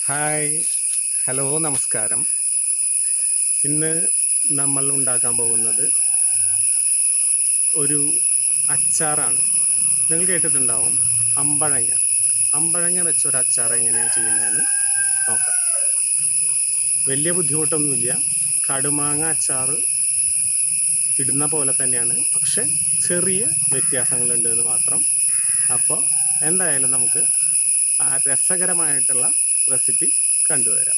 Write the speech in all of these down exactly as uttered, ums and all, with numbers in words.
Hi hello നമസ്കാരം. ഇന്ന് നമ്മൾ ഉണ്ടാക്കാൻ പോകുന്നത് ഒരു അച്ചാറാണ്. നിങ്ങൾ കേട്ടിട്ടുണ്ടാവും അമ്പഴങ്ങ. അമ്പഴങ്ങ വെച്ചൊരു അച്ചാർ എങ്ങനെയാണ് ചെയ്യുന്നതെന്ന് നോക്കാം. വലിയ ബുദ്ധിമുട്ടൊന്നുമില്ല. കടുമാങ്ങ അച്ചാർ ഇടുന്ന പോലെ തന്നെയാണ്, പക്ഷെ ചെറിയ വ്യത്യാസങ്ങളുണ്ട് എന്ന് മാത്രം. അപ്പോൾ എന്തായാലും നമുക്ക് ആ രസകരമായിട്ടുള്ള റെസിപ്പി കണ്ടുവരാം.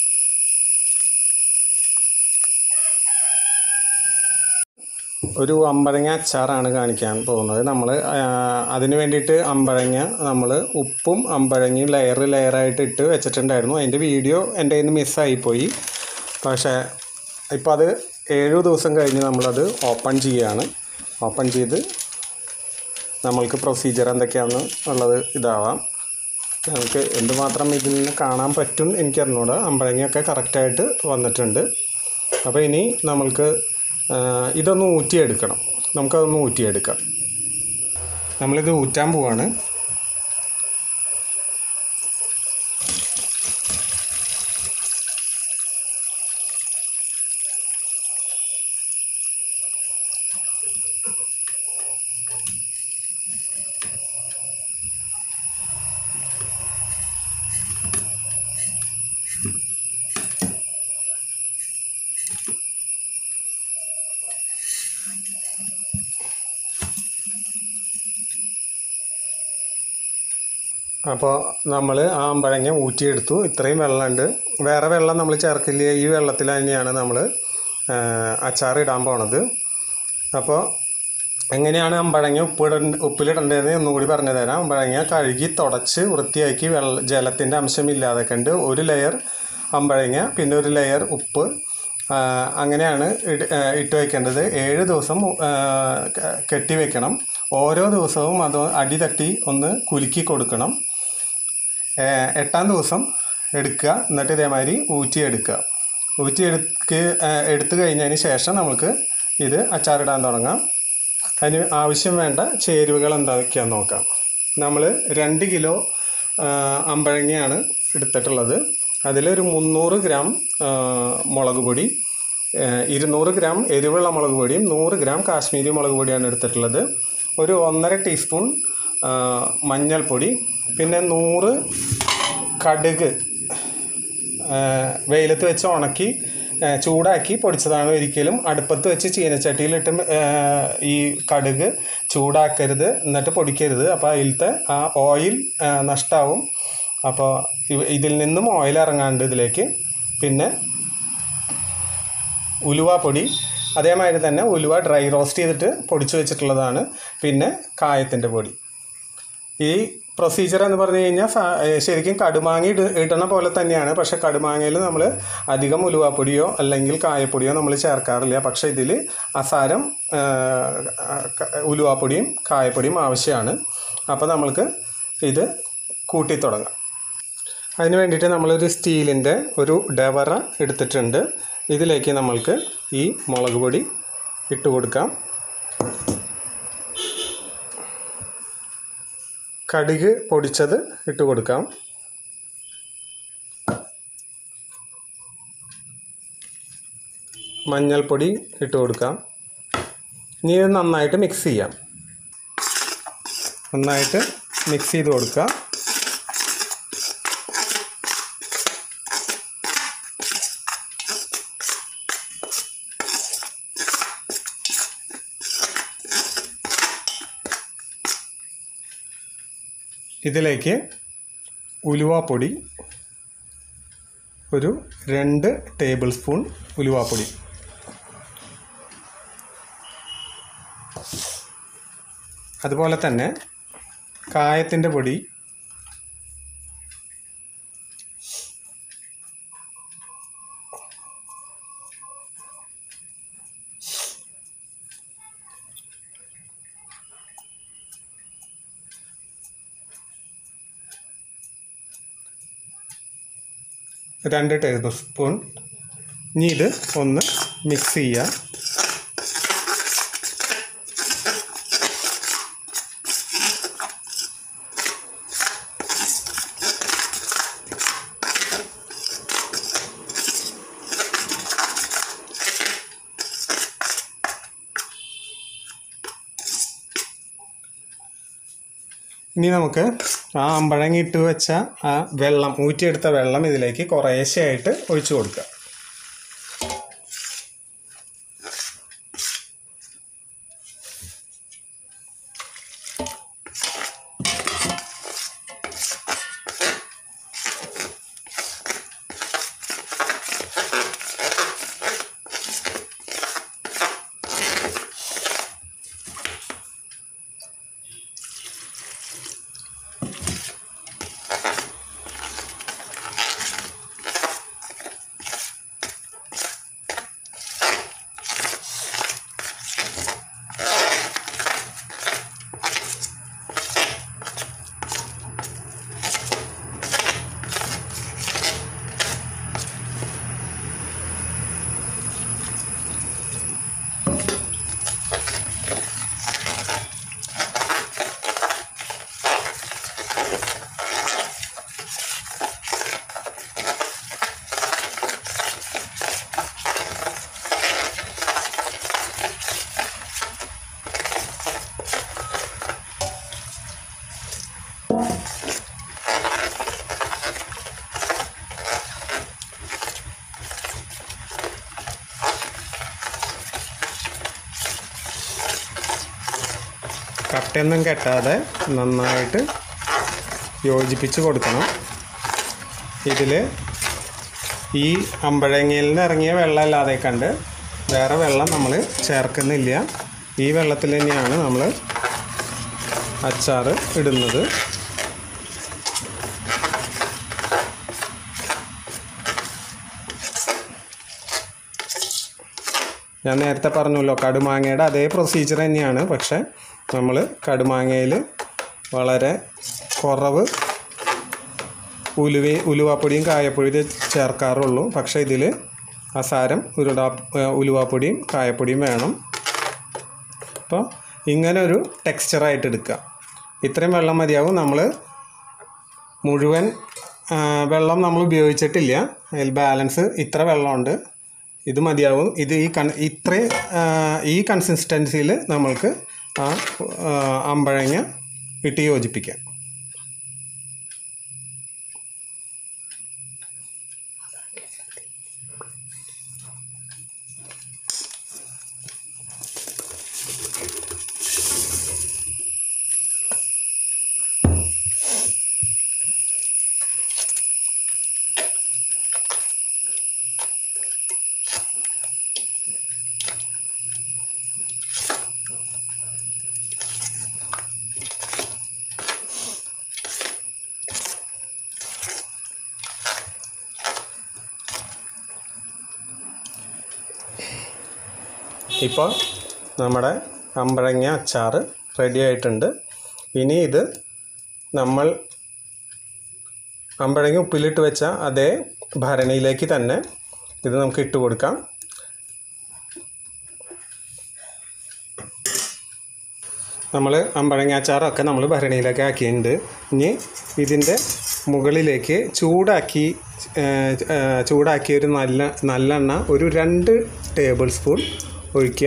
ഒരു അമ്പഴങ്ങ അച്ചാറാണ് കാണിക്കാൻ പോകുന്നത്. നമ്മൾ അതിന് വേണ്ടിയിട്ട് അമ്പഴങ്ങ നമ്മൾ ഉപ്പും അമ്പഴങ്ങയും ലെയർ ലെയറായിട്ട് ഇട്ട് വെച്ചിട്ടുണ്ടായിരുന്നു. അതിൻ്റെ വീഡിയോ എൻ്റെ കയ്യിൽ നിന്ന് മിസ്സായിപ്പോയി. പക്ഷേ ഇപ്പോൾ അത് ഏഴു ദിവസം കഴിഞ്ഞ് നമ്മളത് ഓപ്പൺ ചെയ്യുകയാണ്. ഓപ്പൺ ചെയ്ത് നമ്മൾക്ക് പ്രൊസീജിയർ എന്തൊക്കെയാണെന്ന് ഉള്ളത് ഇതാവാം. നമുക്ക് എന്തുമാത്രം ഇതിൽ നിന്ന് കാണാൻ പറ്റും എനിക്കറിഞ്ഞൂടാ. അമ്പഴങ്ങയൊക്കെ കറക്റ്റായിട്ട് വന്നിട്ടുണ്ട്. അപ്പോൾ ഇനി നമ്മൾക്ക് ഇതൊന്ന് ഊറ്റിയെടുക്കണം. നമുക്കതൊന്ന് ഊറ്റിയെടുക്കാം. നമ്മളിത് ഊറ്റാൻ പോവാണ്. അപ്പോൾ നമ്മൾ ആ അമ്പഴങ്ങ ഊറ്റിയെടുത്തു. ഇത്രയും വെള്ളമുണ്ട്. വേറെ വെള്ളം നമ്മൾ ചേർക്കില്ല. ഈ വെള്ളത്തിൽ തന്നെയാണ് നമ്മൾ അച്ചാർ ഇടാൻ പോണത്. അപ്പോൾ എങ്ങനെയാണ് അമ്പഴങ്ങ ഉപ്പിട ഉപ്പിലിടേണ്ടതെന്ന് ഒന്നുകൂടി പറഞ്ഞു തരാം. അമ്പഴങ്ങ കഴുകി തുടച്ച് വൃത്തിയാക്കി വെള്ള ജലത്തിൻ്റെ അംശമില്ലാതെ കണ്ട് ഒരു ലെയർ അമ്പഴങ്ങ, പിന്നെ ഒരു ലെയർ ഉപ്പ്, അങ്ങനെയാണ് ഇട്ട് വയ്ക്കേണ്ടത്. ഏഴ് ദിവസം കെട്ടി വയ്ക്കണം. ഓരോ ദിവസവും അത് അടി തട്ടി ഒന്ന് കുലുക്കി കൊടുക്കണം. എട്ടാം ദിവസം എടുക്കുക. എന്നിട്ട് ഇതേമാതിരി ഊറ്റിയെടുക്കുക. ഊറ്റി എടുക്ക് എടുത്തു കഴിഞ്ഞതിന് ശേഷം നമുക്ക് ഇത് അച്ചാറിടാൻ തുടങ്ങാം. അതിന് ആവശ്യം വേണ്ട ചേരുവകൾ എന്തൊക്കെയാണെന്ന് നോക്കാം. നമ്മൾ രണ്ട് കിലോ അമ്പഴങ്ങയാണ് എടുത്തിട്ടുള്ളത്. അതിലൊരു മുന്നൂറ് ഗ്രാം മുളക് പൊടി, ഇരുന്നൂറ് ഗ്രാം എരിവുള്ള മുളക് പൊടിയും നൂറ് ഗ്രാം കാശ്മീരി മുളക് പൊടിയാണ് എടുത്തിട്ടുള്ളത്. ഒരു ഒന്നര ടീസ്പൂൺ മഞ്ഞൾപ്പൊടി, പിന്നെ നൂറ് കടുക് വെയിലത്ത് വെച്ച് ഉണക്കി ചൂടാക്കി പൊടിച്ചതാണ്. ഒരിക്കലും അടുപ്പത്ത് വെച്ച് ചീനച്ചട്ടിയിലിട്ട് ഈ കടുക് ചൂടാക്കരുത്, എന്നിട്ട് പൊടിക്കരുത്. അപ്പോൾ അതിലത്തെ ആ ഓയിൽ നഷ്ടമാവും. അപ്പോൾ ഇതിൽ നിന്നും ഓയിൽ ഇറങ്ങാണ്ട് ഇതിലേക്ക്. പിന്നെ ഉലുവാപ്പൊടി, അതേമാതിരി തന്നെ ഉലുവ ഡ്രൈ റോസ്റ്റ് ചെയ്തിട്ട് പൊടിച്ചു വെച്ചിട്ടുള്ളതാണ്. പിന്നെ കായത്തിൻ്റെ പൊടി. ഈ പ്രൊസീജിയർ എന്ന് പറഞ്ഞു കഴിഞ്ഞാൽ ശരിക്കും കടുമാങ്ങ ഇട ഇടണ പോലെ തന്നെയാണ്. പക്ഷേ കടുമാങ്ങയിൽ നമ്മൾ അധികം ഉലുവാപ്പൊടിയോ അല്ലെങ്കിൽ കായപ്പൊടിയോ നമ്മൾ ചേർക്കാറില്ല. പക്ഷേ ഇതിൽ അസാരം ഉലുവാപ്പൊടിയും കായപ്പൊടിയും ആവശ്യമാണ്. അപ്പോൾ നമ്മൾക്ക് ഇത് കൂട്ടി തുടങ്ങാം. അതിന് വേണ്ടിയിട്ട് നമ്മളൊരു സ്റ്റീലിൻ്റെ ഒരു ഡവറ എടുത്തിട്ടുണ്ട്. ഇതിലേക്ക് നമ്മൾക്ക് ഈ മുളക് പൊടി ഇട്ട് കൊടുക്കാം. കടുക് പൊടിച്ചത് ഇട്ട് കൊടുക്കാം. മഞ്ഞൾപ്പൊടി ഇട്ട് കൊടുക്കാം. ഇനി ഇത് നന്നായിട്ട് മിക്സ് ചെയ്യാം. നന്നായിട്ട് മിക്സ് ചെയ്ത് കൊടുക്കുക. ഇതിലേക്ക് ഉലുവാപ്പൊടി ഒരു രണ്ട് ടേബിൾ സ്പൂൺ ഉലുവാപ്പൊടി, അതുപോലെ തന്നെ കായത്തിൻ്റെ പൊടി രണ്ട് ടേബിൾ സ്പൂൺ. ഇനി ഇത് ഒന്ന് മിക്സ് ചെയ്യുക. ഇനി നമുക്ക് ആ അമ്പഴങ്ങ ഇട്ട് വെച്ച ആ വെള്ളം, ഊറ്റിയെടുത്ത വെള്ളം ഇതിലേക്ക് കുറേശ്ശെയായിട്ട് ഒഴിച്ചു കൊടുക്കുക. കട്ടയൊന്നും കെട്ടാതെ നന്നായിട്ട് യോജിപ്പിച്ച് കൊടുക്കണം. ഇതിൽ ഈ അമ്പഴങ്ങയിൽ നിന്ന് ഇറങ്ങിയ വെള്ളം അല്ലാതെ കണ്ട് വേറെ വെള്ളം നമ്മൾ ചേർക്കുന്നില്ല. ഈ വെള്ളത്തിൽ തന്നെയാണ് നമ്മൾ അച്ചാർ ഇടുന്നത്. ഞാൻ നേരത്തെ പറഞ്ഞല്ലോ, കടുമാങ്ങയുടെ അതേ പ്രൊസീജിയർ തന്നെയാണ്. പക്ഷേ നമ്മൾ കടുമാങ്ങയിൽ വളരെ കുറവ് ഉലുവ ഉലുവാപ്പൊടിയും കായപ്പൊടിയും ചേർക്കാറുള്ളൂ. പക്ഷേ ഇതിൽ അസാരം ഉരുടാ ഉലുവാപ്പൊടിയും കായപ്പൊടിയും വേണം. അപ്പോൾ ഇങ്ങനെ ഒരു ടെക്സ്ചറായിട്ട് എടുക്കുക. ഇത്രയും വെള്ളം മതിയാവും. നമ്മൾ മുഴുവൻ വെള്ളം നമ്മൾ ഉപയോഗിച്ചിട്ടില്ല. അതിൽ ബാലൻസ് ഇത്ര വെള്ളമുണ്ട്, ഇത് മതിയാവും. ഇത് ഈ കൺ ഇത്രയും ഈ കൺസിസ്റ്റൻസിയിൽ നമ്മൾക്ക് ആ അമ്പഴങ്ങ ഇട്ട് യോജിപ്പിക്കാം. ഇപ്പോൾ നമ്മുടെ അമ്പഴങ്ങ അച്ചാർ റെഡി ആയിട്ടുണ്ട്. ഇനി ഇത് നമ്മൾ അമ്പഴങ്ങ ഉപ്പിലിട്ട് വെച്ച അതേ ഭരണിയിലേക്ക് തന്നെ ഇത് നമുക്ക് ഇട്ട് കൊടുക്കാം. നമ്മൾ അമ്പഴങ്ങ അച്ചാറൊക്കെ നമ്മൾ ഭരണിയിലേക്ക് ആക്കിയിട്ടുണ്ട്. ഇനി ഇതിൻ്റെ മുകളിലേക്ക് ചൂടാക്കി ചൂടാക്കിയ ഒരു നല്ല നല്ലെണ്ണ ഒരു രണ്ട് ടേബിൾ സ്പൂൺ ഒഴിക്കുക.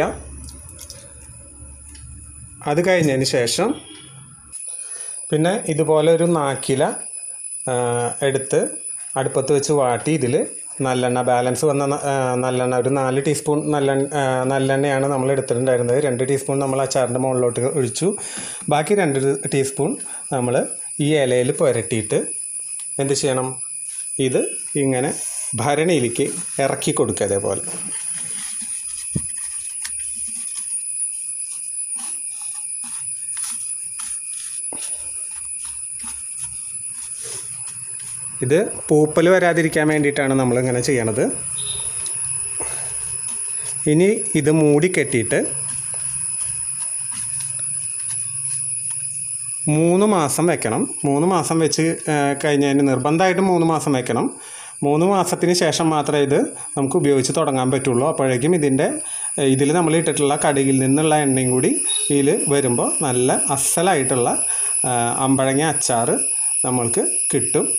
അത് കഴിഞ്ഞതിന് ശേഷം പിന്നെ ഇതുപോലെ ഒരു നാക്കില എടുത്ത് അടുപ്പത്ത് വെച്ച് വാട്ടി ഇതിൽ നല്ലെണ്ണ ബാലൻസ് വന്ന നല്ലെണ്ണ ഒരു നാല് ടീസ്പൂൺ നല്ല നല്ലെണ്ണയാണ് നമ്മൾ എടുത്തിട്ടുണ്ടായിരുന്നത്. രണ്ട് ടീസ്പൂൺ നമ്മൾ അച്ചാറിൻ്റെ മുകളിലോട്ട് ഒഴിച്ചു. ബാക്കി രണ്ട് ടീസ്പൂൺ നമ്മൾ ഈ ഇലയിൽ പുരട്ടിയിട്ട് എന്ത് ചെയ്യണം, ഇത് ഇങ്ങനെ ഭരണിയിലേക്ക് ഇറക്കി കൊടുക്കുക. അതേപോലെ ഇത് പൂപ്പൽ വരാതിരിക്കാൻ വേണ്ടിയിട്ടാണ് നമ്മളിങ്ങനെ ചെയ്യണത്. ഇനി ഇത് മൂടി കെട്ടിയിട്ട് മൂന്ന് മാസം വെക്കണം. മൂന്ന് മാസം വെച്ച് കഴിഞ്ഞതിന് നിർബന്ധമായിട്ടും മൂന്ന് മാസം വെക്കണം. മൂന്ന് മാസത്തിന് ശേഷം മാത്രമേ ഇത് നമുക്ക് ഉപയോഗിച്ച് തുടങ്ങാൻ പറ്റുള്ളൂ. അപ്പോഴേക്കും ഇതിൻ്റെ ഇതിൽ നമ്മൾ ഇട്ടിട്ടുള്ള കടുകിൽ നിന്നുള്ള എണ്ണയും കൂടി ഇതിൽ വരുമ്പോൾ നല്ല അസലായിട്ടുള്ള അമ്പഴങ്ങ അച്ചാർ നമ്മൾക്ക് കിട്ടും.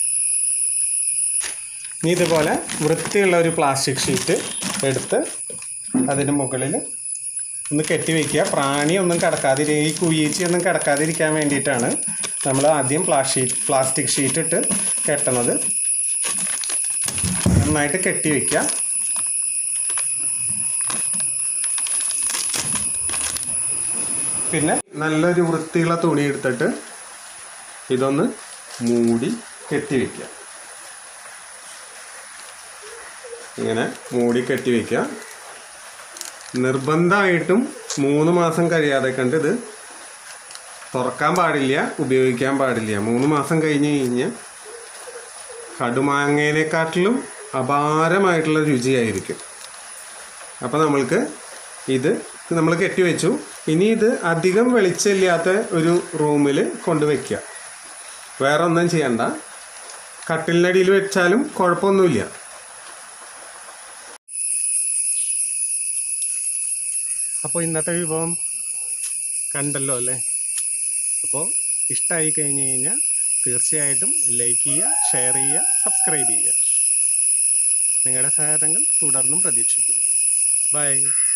ഇനി ഇതുപോലെ വൃത്തിയുള്ള ഒരു പ്ലാസ്റ്റിക് ഷീറ്റ് എടുത്ത് അതിന് മുകളിൽ ഒന്ന് കെട്ടി വയ്ക്കുക. പ്രാണിയൊന്നും കിടക്കാതിരി ഈ കുഴിച്ചൊന്നും കിടക്കാതിരിക്കാൻ വേണ്ടിയിട്ടാണ് നമ്മൾ ആദ്യം പ്ലാസ്റ്റിക് പ്ലാസ്റ്റിക് ഷീറ്റ് ഇട്ട് കെട്ടണത്. നന്നായിട്ട് കെട്ടി വയ്ക്കുക. പിന്നെ നല്ലൊരു വൃത്തിയുള്ള തുണി എടുത്തിട്ട് ഇതൊന്ന് മൂടി കെട്ടി വയ്ക്കുക. ഇങ്ങനെ മൂടി കെട്ടി വയ്ക്കുക. നിർബന്ധമായിട്ടും മൂന്ന് മാസം കഴിയാതെ കണ്ട് ഇത് തുറക്കാൻ പാടില്ല, ഉപയോഗിക്കാൻ പാടില്ല. മൂന്ന് മാസം കഴിഞ്ഞ് കഴിഞ്ഞ് കടുമാങ്ങേനെക്കാട്ടിലും അപാരമായിട്ടുള്ള രുചിയായിരിക്കും. അപ്പോൾ നമ്മൾക്ക് ഇത് നമ്മൾ കെട്ടി വെച്ചു. ഇനി ഇത് അധികം വെളിച്ചമില്ലാത്ത ഒരു റൂമിൽ കൊണ്ടുവയ്ക്കുക. വേറെ ഒന്നും ചെയ്യണ്ട. കട്ടിലിനടിയിൽ വെച്ചാലും കുഴപ്പമൊന്നുമില്ല. അപ്പോൾ ഇന്നത്തെ വിഭവം കണ്ടല്ലോ അല്ലേ? അപ്പോൾ ഇഷ്ടമായി കഴിഞ്ഞ് കഴിഞ്ഞാൽ തീർച്ചയായിട്ടും ലൈക്ക് ചെയ്യുക, ഷെയർ ചെയ്യുക, സബ്സ്ക്രൈബ് ചെയ്യുക. നിങ്ങളുടെ സഹായങ്ങൾ തുടർന്നും പ്രതീക്ഷിക്കുന്നു. ബൈ.